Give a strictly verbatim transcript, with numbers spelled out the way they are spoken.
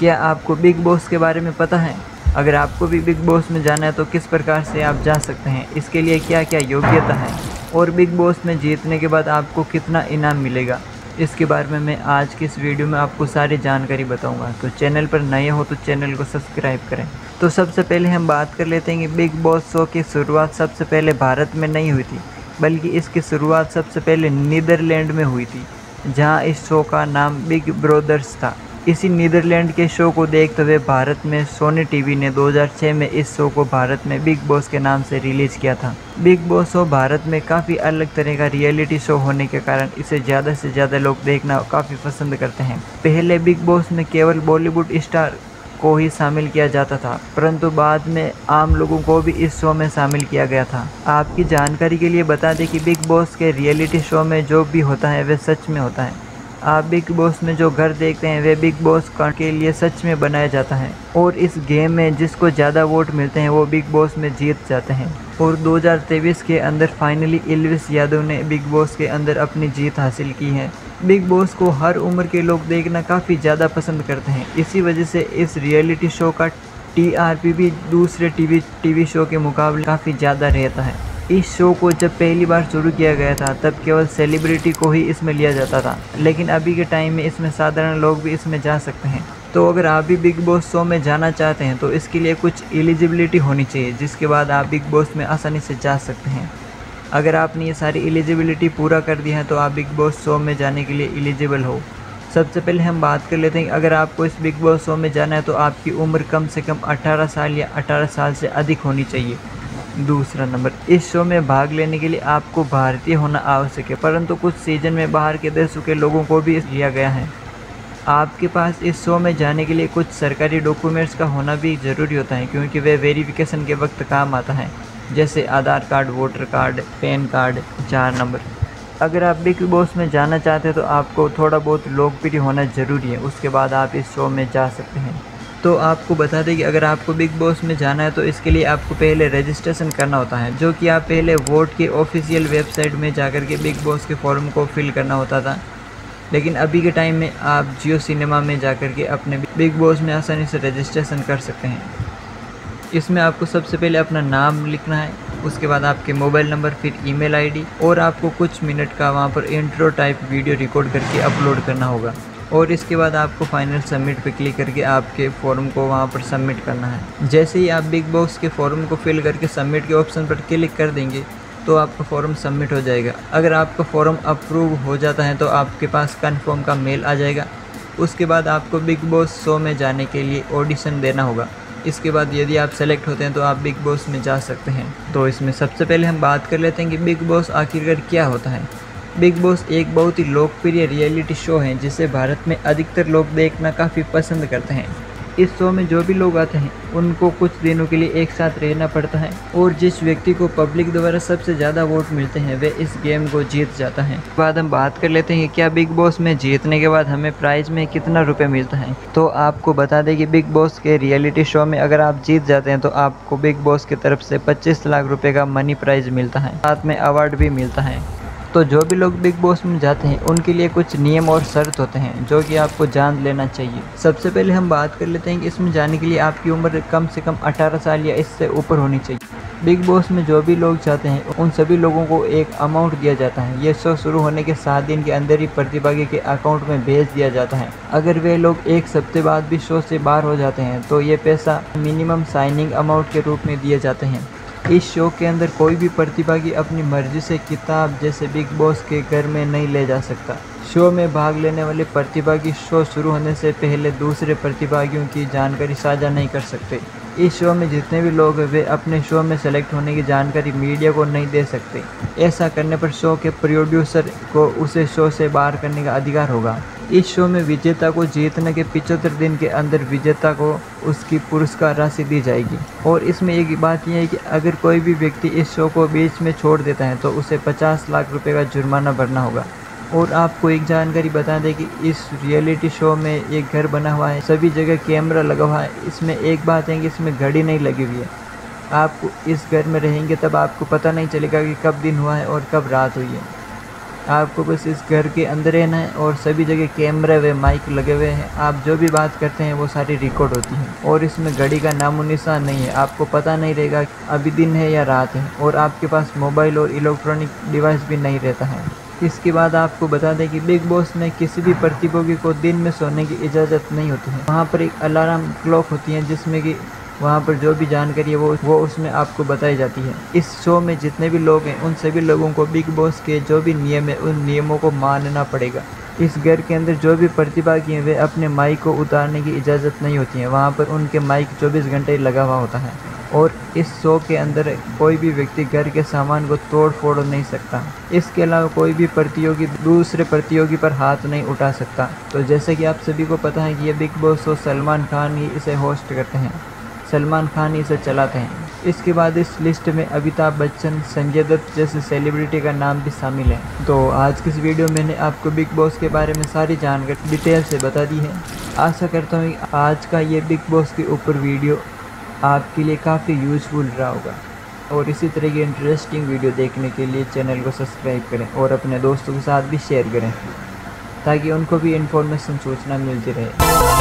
क्या आपको big Boss के बारे में पता है? अगर आपको भी बिग बॉस में जाना है तो किस प्रकार से आप जा सकते हैं, इसके लिए क्या क्या योग्यता है और बिग बॉस में जीतने के बाद आपको कितना इनाम मिलेगा, इसके बारे में मैं आज की इस वीडियो में आपको सारी जानकारी बताऊंगा। तो चैनल पर नए हो तो चैनल को सब्सक्राइब करें। तो सबसे पहले हम बात कर लेते हैं कि बिग बॉस शो की शुरुआत सबसे पहले भारत में नहीं हुई थी, बल्कि इसकी शुरुआत सबसे पहले नीदरलैंड में हुई थी, जहां इस शो का नाम बिग ब्रदर्स था। इसी नीदरलैंड के शो को देखते हुए भारत में सोनी टीवी ने दो हज़ार छह में इस शो को भारत में बिग बॉस के नाम से रिलीज़ किया था। बिग बॉस शो भारत में काफ़ी अलग तरह का रियलिटी शो होने के कारण इसे ज़्यादा से ज़्यादा लोग देखना काफ़ी पसंद करते हैं। पहले बिग बॉस में केवल बॉलीवुड स्टार को ही शामिल किया जाता था, परंतु बाद में आम लोगों को भी इस शो में शामिल किया गया था। आपकी जानकारी के लिए बता दें कि बिग बॉस के रियलिटी शो में जो भी होता है वह सच में होता है। आप बिग बॉस में जो घर देखते हैं वे बिग बॉस के लिए सच में बनाया जाता है, और इस गेम में जिसको ज़्यादा वोट मिलते हैं वो बिग बॉस में जीत जाते हैं। और दो हज़ार तेईस के अंदर फाइनली एल्विस यादव ने बिग बॉस के अंदर अपनी जीत हासिल की है। बिग बॉस को हर उम्र के लोग देखना काफ़ी ज़्यादा पसंद करते हैं। इसी वजह से इस रियलिटी शो का टी आर पी भी दूसरे टीवी टीवी शो के मुकाबले काफ़ी ज़्यादा रहता है। इस शो को जब पहली बार शुरू किया गया था तब केवल सेलिब्रिटी को ही इसमें लिया जाता था, लेकिन अभी के टाइम में इसमें साधारण लोग भी इसमें जा सकते हैं। तो अगर आप भी बिग बॉस शो में जाना चाहते हैं तो इसके लिए कुछ एलिजिबिलिटी होनी चाहिए, जिसके बाद आप बिग बॉस में आसानी से जा सकते हैं। अगर आपने ये सारी एलिजिबिलिटी पूरा कर दी है तो आप बिग बॉस शो में जाने के लिए एलिजिबल हो। सबसे पहले हम बात कर लेते हैं, अगर आपको इस बिग बॉस शो में जाना है तो आपकी उम्र कम से कम अठारह साल या अठारह साल से अधिक होनी चाहिए। दूसरा नंबर, इस शो में भाग लेने के लिए आपको भारतीय होना आवश्यक है, परंतु कुछ सीजन में बाहर के देशों के लोगों को भी लिया गया है। आपके पास इस शो में जाने के लिए कुछ सरकारी डॉक्यूमेंट्स का होना भी ज़रूरी होता है, क्योंकि वे वेरिफिकेशन के वक्त काम आता है, जैसे Aadhaar card, voter card, PAN card, चार नंबर। अगर आप बिग बॉस में जाना चाहते हैं तो आपको थोड़ा बहुत लोकप्रिय होना ज़रूरी है, उसके बाद आप इस शो में जा सकते हैं। तो आपको बता दें कि अगर आपको बिग बॉस में जाना है तो इसके लिए आपको पहले रजिस्ट्रेशन करना होता है, जो कि आप पहले वोट की ऑफिशियल वेबसाइट में जाकर के बिग बॉस के फॉर्म को फिल करना होता था, लेकिन अभी के टाइम में आप जियो सिनेमा में जाकर के अपने बिग बॉस में आसानी से रजिस्ट्रेशन कर सकते हैं। इसमें आपको सबसे पहले अपना नाम लिखना है, उसके बाद आपके मोबाइल नंबर, फिर ईमेल आईडी, और आपको कुछ मिनट का वहाँ पर इंट्रो टाइप वीडियो रिकॉर्ड करके अपलोड करना होगा, और इसके बाद आपको फाइनल सबमिट पे क्लिक करके आपके फॉर्म को वहाँ पर सबमिट करना है। जैसे ही आप बिग बॉस के फॉर्म को फिल करके सबमिट के ऑप्शन पर क्लिक कर देंगे तो आपका फॉर्म सबमिट हो जाएगा। अगर आपका फॉर्म अप्रूव हो जाता है तो आपके पास कन्फर्म का मेल आ जाएगा। उसके बाद आपको बिग बॉस शो में जाने के लिए ऑडिशन देना होगा। इसके बाद यदि आप सेलेक्ट होते हैं तो आप बिग बॉस में जा सकते हैं। तो इसमें सबसे पहले हम बात कर लेते हैं कि बिग बॉस आखिरकार क्या होता है। बिग बॉस एक बहुत ही लोकप्रिय रियलिटी शो है जिसे भारत में अधिकतर लोग देखना काफ़ी पसंद करते हैं। इस शो में जो भी लोग आते हैं उनको कुछ दिनों के लिए एक साथ रहना पड़ता है, और जिस व्यक्ति को पब्लिक द्वारा सबसे ज़्यादा वोट मिलते हैं वह इस गेम को जीत जाता है। बाद हम बात कर लेते हैं क्या बिग बॉस में जीतने के बाद हमें प्राइज़ में कितना रुपये मिलता है। तो आपको बता दें कि बिग बॉस के रियलिटी शो में अगर आप जीत जाते हैं तो आपको बिग बॉस की तरफ से पच्चीस लाख रुपये का मनी प्राइज़ मिलता है, साथ में अवार्ड भी मिलता है। तो जो भी लोग बिग बॉस में जाते हैं उनके लिए कुछ नियम और शर्त होते हैं जो कि आपको जान लेना चाहिए। सबसे पहले हम बात कर लेते हैं कि इसमें जाने के लिए आपकी उम्र कम से कम अठारह साल या इससे ऊपर होनी चाहिए। बिग बॉस में जो भी लोग जाते हैं उन सभी लोगों को एक अमाउंट दिया जाता है। ये शो शुरू होने के सात दिन के अंदर ही प्रतिभागी के अकाउंट में भेज दिया जाता है। अगर वे लोग एक हफ्ते बाद भी शो से बाहर हो जाते हैं तो ये पैसा मिनिमम साइनिंग अमाउंट के रूप में दिए जाते हैं। इस शो के अंदर कोई भी प्रतिभागी अपनी मर्जी से किताब जैसे बिग बॉस के घर में नहीं ले जा सकता। शो में भाग लेने वाले प्रतिभागी शो शुरू होने से पहले दूसरे प्रतिभागियों की जानकारी साझा नहीं कर सकते। इस शो में जितने भी लोग हैं वे अपने शो में सेलेक्ट होने की जानकारी मीडिया को नहीं दे सकते। ऐसा करने पर शो के प्रोड्यूसर को उसे शो से बाहर करने का अधिकार होगा। इस शो में विजेता को जीतने के पचहत्तर दिन के अंदर विजेता को उसकी पुरस्कार राशि दी जाएगी। और इसमें एक बात यह है कि अगर कोई भी व्यक्ति इस शो को बीच में छोड़ देता है तो उसे पचास लाख रुपए का जुर्माना भरना होगा। और आपको एक जानकारी बता दें कि इस रियलिटी शो में एक घर बना हुआ है, सभी जगह कैमरा लगा हुआ है। इसमें एक बात है कि इसमें घड़ी नहीं लगी हुई है। आप इस घर में रहेंगे तब आपको पता नहीं चलेगा कि कब दिन हुआ है और कब रात हुई है। आपको बस इस घर के अंदर रहना है और सभी जगह कैमरे व माइक लगे हुए हैं। आप जो भी बात करते हैं वो सारी रिकॉर्ड होती है और इसमें घड़ी का नामो निशान नहीं है। आपको पता नहीं रहेगा अभी दिन है या रात है और आपके पास मोबाइल और इलेक्ट्रॉनिक डिवाइस भी नहीं रहता है। इसके बाद आपको बता दें कि बिग बॉस में किसी भी प्रतिभोगी को दिन में सोने की इजाज़त नहीं होती है। वहाँ पर एक अलार्म क्लॉक होती है जिसमें कि वहाँ पर जो भी जानकारी है वो वो उसमें आपको बताई जाती है। इस शो में जितने भी लोग हैं उन सभी लोगों को बिग बॉस के जो भी नियम है उन नियमों को मानना पड़ेगा। इस घर के अंदर जो भी प्रतिभागी हैं वे अपने माइक को उतारने की इजाज़त नहीं होती है। वहाँ पर उनके माइक चौबीस घंटे लगा हुआ होता है और इस शो के अंदर कोई भी व्यक्ति घर के सामान को तोड़ फोड़ नहीं सकता। इसके अलावा कोई भी प्रतियोगी दूसरे प्रतियोगी पर हाथ नहीं उठा सकता। तो जैसे कि आप सभी को पता है कि ये Bigg Boss show Salman Khan ही इसे होस्ट करते हैं, सलमान खान ही इसे चलाते हैं। इसके बाद इस लिस्ट में अमिताभ बच्चन, संजय दत्त जैसे सेलिब्रिटी का नाम भी शामिल है। तो आज की इस वीडियो में मैंने आपको बिग बॉस के बारे में सारी जानकारी डिटेल से बता दी है। आशा करता हूँ कि आज का ये बिग बॉस के ऊपर वीडियो आपके लिए काफ़ी यूज़फुल रहा होगा और इसी तरह की इंटरेस्टिंग वीडियो देखने के लिए चैनल को सब्सक्राइब करें और अपने दोस्तों के साथ भी शेयर करें ताकि उनको भी इन्फॉर्मेशन सूचना मिलती रहे।